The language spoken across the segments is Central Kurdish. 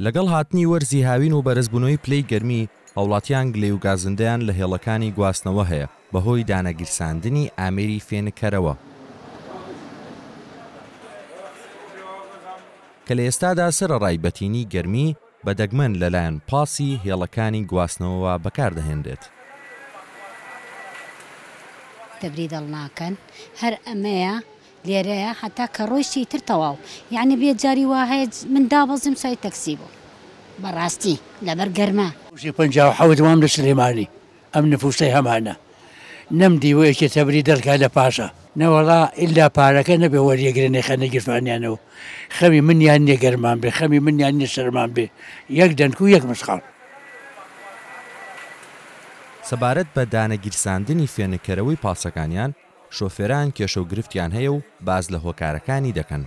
لەگەڵ هاتنی وەرزی هاوین و بەرزبوونەوەی پلەی گەرمی هاوڵاتیان گلێ و گازندەیان لە هێڵەکانی گواستنەوە هەیە بەهۆی دانەگیرساندنی ئامێری فێنکەرەوە کە لە ئێستادا سەرەڕای بەتینی گەرمی بە دەگمەن لەلایەن پاسی هێڵەکانی گواستنەوەوە بەکاردەهێنرێت. تەبری دڵ ناکەن هەر ئەمەیە لێرەیە هەتا کە ڕۆیشتی تر تەواو یعنی بێت جاری وا هەیە من دابەزیم سای تەکسی بوو بەڕاستی لەبەر گەرمە 57 وام لە سلێمانی ئەم نفوسەی هەمانە نەمدیوەیەکی تەبری دەرکا لە پاشە نەوەڵا ئیلا پارەکە نەبێ وەریەگرنەی خەنە گیرفانیانەوە خەمی منیان نییە گەرمان بێ خەمی منیان نییە سەرمان بێ یەک دەنک و یەک مشخاڵ. سەبارەت بە دانەگیرساندنی فێنکەرەوەی پاسەکانیان شۆفێران کێشە و گرفتیان هەیە و باز لە هۆکارەکانی دەکەن.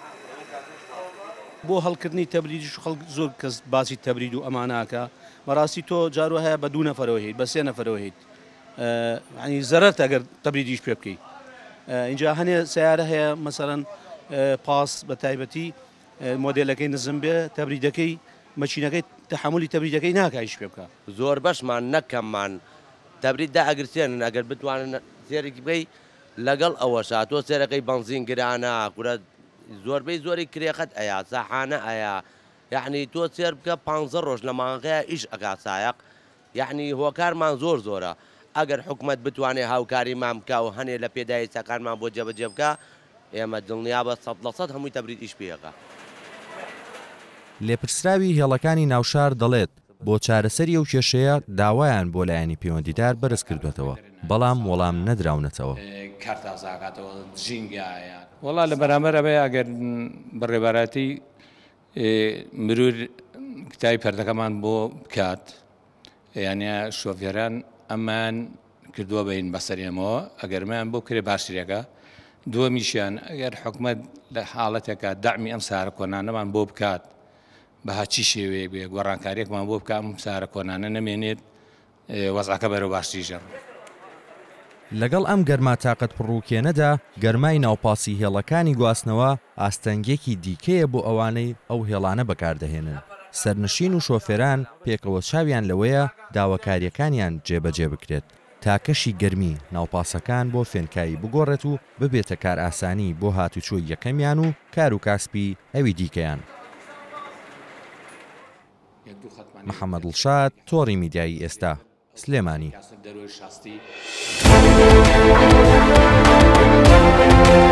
بۆ هەڵکردنی تەبریدیش خەڵک زۆر کەس باسی تەبرید و ئەماناکە بەڕاستی تۆ جارۆ هەیە بە 2 نەفەرەوە هیت بە 3 نەفەرەوە هیت ینی زەرەرت ئەگەر تەبریدیش پێ بکەیت. اینجا هەنێ سیارە هەیە مەسەڵەن پاس بە تایبەتی مۆدێلەکەی نزم بێ تەبریدەکەی مەچینەکەی تەحملی تەبریدەکەی ناکایش پێ بکە زۆر بەشمان نەکەممان تەبریددا ئەگرسێنن ئەگەر بتوانن سێرێکی بکەی لەگەڵ ئەوەشا تۆ سێرەکەی بەنزین گرانە کورە زۆربەی زۆری کرێقەت ئەیە ساحانە ئەیە یعنی تۆ سێر بکە 15 ڕۆژ لە مانگەیە ئیش ئەگا سایق یعنی هۆکارمان زۆر زۆرە ئەگەر حکومەت بتوانێت هاوکاریمان بکە و هەنێ لە پێداویستەکانمان بۆ جێبەجێ بکە ئێمە دڵنیا بە 100% هەمووی تەبرید ئیش پێەکە. لێپرسراوی هێڵەکانی ناوشار دەڵێت بۆ چارەسەری ئەو کێشەیە داوایان بۆ لایەنی پەیوەندیدار بەرز کردوێتەوە بەڵام وەڵام نەدراونەتەوە. وەڵا لە بەرامبەر ئەبێ ئەگەر بەڕێباراتی مرور کتای پەردەکەمان بۆ بکات یانە شۆفێران ئەمان کردووە بین بەسەرێمەوە ئەگەرمیان بۆ کرێ باشترێکە دووەمیشیان ئەگەر حکومەت لە حاڵەتێکە داعمی ئەم سارە کۆنانەمان بۆ بکات بەهاچی شێوەیە بێ گۆڕانکاریێکمان بۆ بکەم سارە کۆنانە نەمێنێت وەزعەکە بەرەو باشتریژە. لەگەڵ ئەم گەرما تااقەت پڕووکێنەدا گەرمای ناوپاسی هێڵەکانی گواستنەوە ئاستەنگێکی دیکەیە بۆ ئەوانەی ئەو هێڵانە بەکاردەهێنن. سەرنشین و شۆفێران پێکەوە چاویان لەوەیە داواکاریەکانیان جێبەجێ بکرێت تا کەشی گەرمی ناوپاسەکان بۆ فێنکایی بگۆڕێت و ببێتە کار ئاسانی بۆ هاتوچۆی یەکەمیان و کار و کاسبی ئەوی دیکەیان. محەممەد دڵشاد تۆڕی میدیایی ئێستا سلێمانی.